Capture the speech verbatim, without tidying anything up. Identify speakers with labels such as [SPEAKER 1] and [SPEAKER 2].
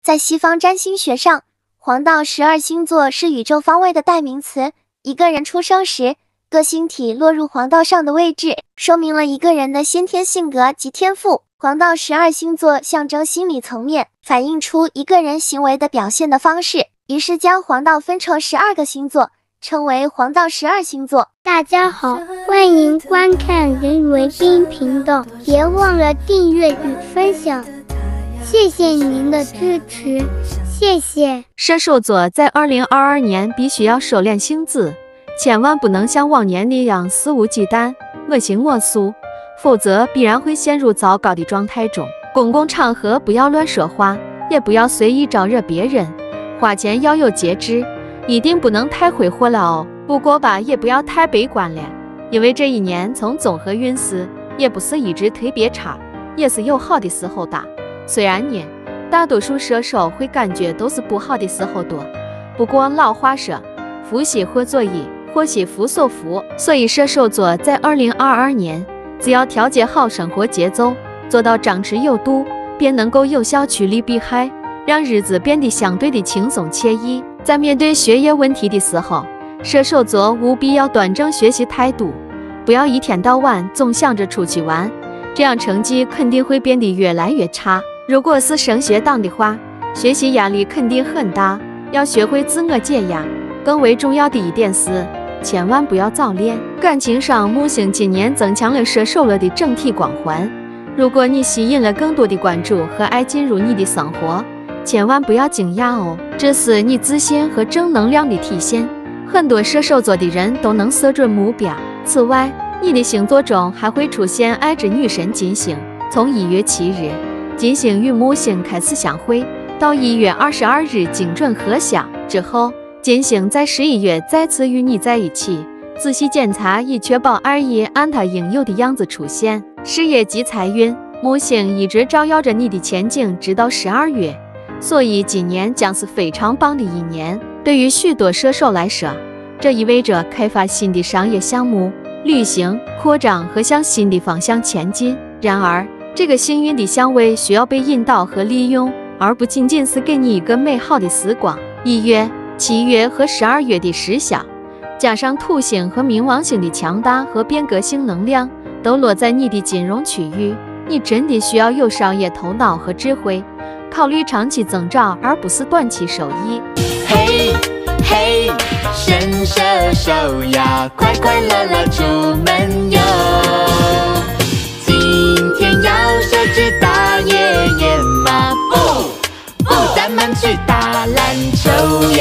[SPEAKER 1] 在西方占星学上，黄道十二星座是宇宙方位的代名词。一个人出生时，各星体落入黄道上的位置，说明了一个人的先天性格及天赋。黄道十二星座象征心理层面，反映出一个人行为的表现的方式，于是将黄道分成十二个星座，称为黄道十二星座。
[SPEAKER 2] 大家好，欢迎观看人为冰频道，别忘了订阅与分享，谢谢您的支持，谢谢。
[SPEAKER 3] 射手座在二零二二年必须要收敛性子，千万不能像往年那样肆无忌惮、我行我素，否则必然会陷入糟糕的状态中。公共场合不要乱说话，也不要随意招惹别人，花钱要有节制，一定不能太挥霍了哦。不过吧，也不要太悲观了，因为这一年从综合运势也不是一直特别差，也是有好的时候的。虽然呢，大多数射手会感觉都是不好的时候多，不过老话说，福兮祸所倚，祸兮福所伏，所以射手座在二零二二年，只要调节好生活节奏，做到张弛有度，便能够有效趋利避害，让日子变得相对的轻松惬意。在面对学业问题的时候，射手座务必要端正学习态度，不要一天到晚总想着出去玩，这样成绩肯定会变得越来越差。如果是升学党的话，学习压力肯定很大，要学会自我解压。更为重要的一点是，千万不要早恋。感情上，木星今年增强了射手了的整体光环，如果你吸引了更多的关注和爱进入你的生活，千万不要惊讶哦，这是你自信和正能量的体现。很多射手座的人都能射准目标。此外，你的星座中还会出现爱之女神金星。从一月七日，金星与木星开始相会，到一月二十二日精准合相之后，金星在十一月再次与你在一起。仔细检查，以确保二一按它应有的样子出现。事业及财运，木星一直照耀着你的前景，直到十二月。所以今年将是非常棒的一年。对于许多射手来说，这意味着开发新的商业项目、旅行、扩张和向新的方向前进。然而，这个幸运的相位需要被引导和利用，而不仅仅是给你一个美好的时光。一月、七月和十二月的时效，加上土星和冥王星的强大和变革性能量，都落在你的金融区域。你真的需要有商业头脑和智慧，考虑长期增长而不是短期收益。
[SPEAKER 4] 嘿嘿，神射手呀，快快乐乐出门游。今天要设置大爷爷吗？不不，咱们去打篮球。